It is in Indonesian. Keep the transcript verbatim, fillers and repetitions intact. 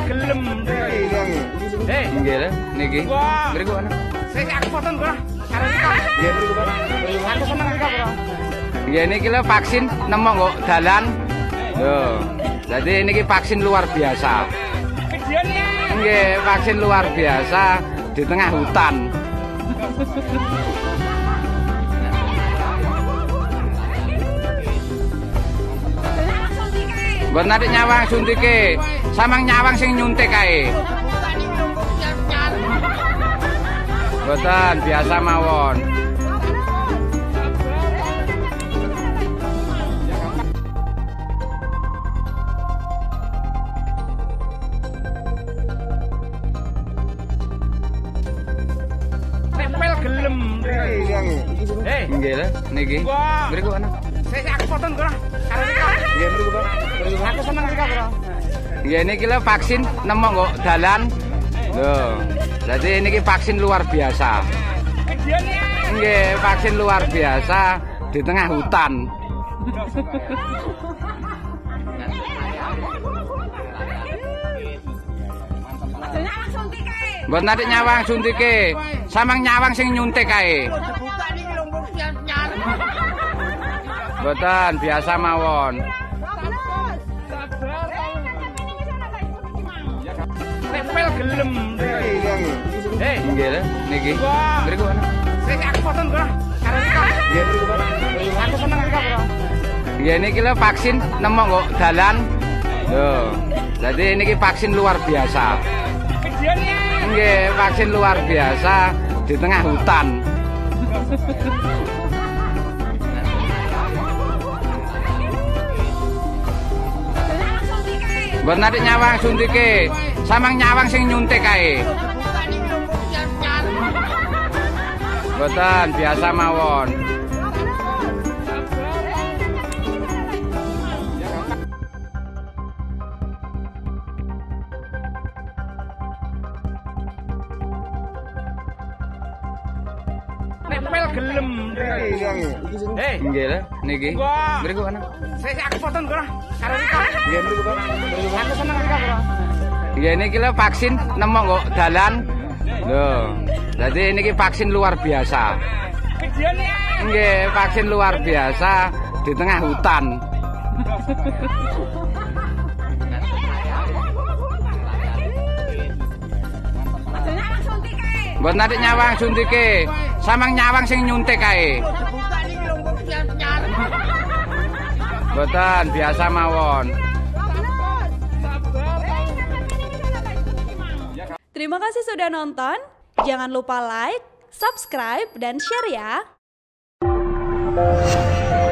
gelem. Eh, nggih lho niki. Mriku ana. Sing aku foton kok. Karo iki. Nggih mriku Pak. Aku seneng iki kok. Nggih niki lho vaksin nemok kok dalan. Lho. Jadi niki vaksin luar biasa. Videone. Nggih, vaksin luar biasa di tengah hutan. Buat nanti nyawang suntike, samang nyawang sing nyuntik kae. Boten biasa mawon. Tempel gelem. Eh, nggih lho niki. Mriku ana. Sing aku foton kok. Karo iki. Nggih mriku Pak. Aku seneng iki kok. Nggih niki lho vaksin nemok kok dalan. Lho. Jadi niki vaksin luar biasa. Videone. Nggih, vaksin luar biasa di tengah hutan. Buat nanti nyawang suntike, samang nyawang sing nyuntik kae. Boten biasa mawon. Tempel gelem. Eh, nggih lho niki. Mriku ana. Sing aku foton kok. Karo iki. Nggih mriku Pak. Aku seneng iki kok. Nggih niki lho vaksin nemok kok dalan. Lho. Jadi niki vaksin luar biasa. Videone. Nggih, vaksin luar biasa di tengah hutan. Buat nanti nyawang suntike, samang nyawang sing nyuntik kae. Boten biasa mawon. Tempel gelem. Eh, nggih lho niki. Mriku ana. Sing aku foton kok. Karo iki. Nggih mriku Pak. Aku seneng iki kok. Nggih niki lho vaksin nemok kok dalan. Lho. Jadi niki vaksin luar biasa. Videone. Nggih, vaksin luar biasa di tengah hutan. Buat nanti nyawang suntike, samang nyawang sing nyuntik kae. Boten biasa mawon. Terima kasih sudah nonton. Jangan lupa like, subscribe, dan share ya.